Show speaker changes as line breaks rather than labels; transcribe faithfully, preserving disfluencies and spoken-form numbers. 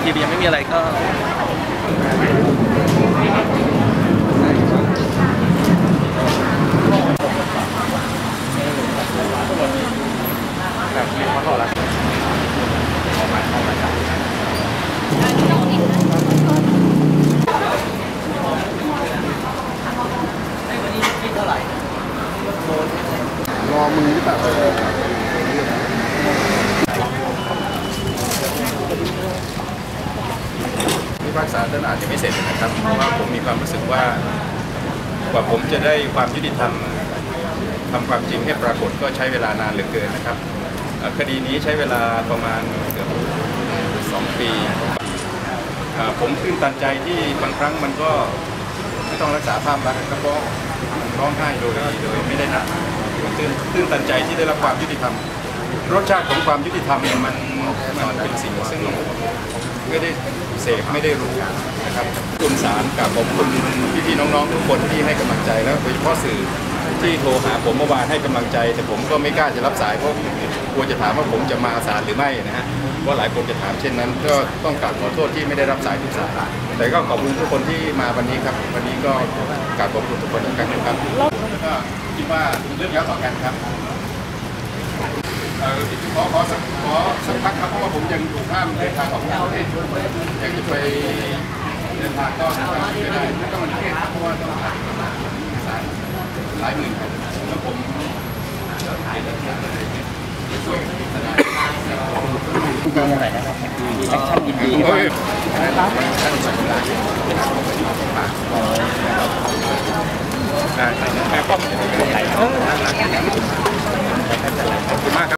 ทีวียังไม่มีอะไรก็แบบมีข้อโทษแล้วออกมาออกมาจาก
รอมือหรือเปล่าพิพากษาท่านอาจจะไม่เสร็จนะครับเพราะว่าผมมีความรู้สึกว่ากว่าผมจะได้ความยุติธรรมทำความจริงให้ปรากฏก็ใช้เวลานานเหลือเกินนะครับคดีนี้ใช้เวลาประมาณเกือบสองปีผมตื้นตันใจที่บางครั้งมันก็ไม่ต้องรักษาภาพลักษณ์ก็เพราะร้องไห้โดยโดยไม่ได้นัดตื้นตื้นตันใจที่ได้รับความยุติธรรมรสชาติของความยุติธรรมเนี่ยมันมันเป็นสิ่งซึ่งไม่ได้เสพไม่ได้รู้นะครับคุณศาลกับผมคุณพี่ๆน้องๆทุกคนที่ให้กำลังใจแล้วโดยเฉพาะสื่อที่โทรหาผมเมื่อวานให้กำลังใจแต่ผมก็ไม่กล้าจะรับสายเพราะกลัวจะถามว่าผมจะมาศาลหรือไม่นะฮะเพราะหลายคนจะถามเช่นนั้นก็ต้องกราบขอโทษที่ไม่ได้รับสายทุกสายแต่ก็ขอบคุณทุกคนที่มาวันนี้ครับวันนี้ก็กราบขอบคุณทุกคนอีกครั้งนึงครับก็คิดว่าเรื่องแล้วต่อกันครับขอขอสักขอสักพักครับเพราะว่าผมยังถูกห้ามเดินทางออกจากประเทศอยากจะไปเดินทางก็ไม่ได้ไม่ต้องมาประเทศเพราะว่าต้องผ่านสายหลายหมื่นครับแล้วผมช่วยทนายคุณเป็นอะไรนะครับมีแอคชั่นดีๆครับท่านสมรักได้ครับขอบคุณมากครับ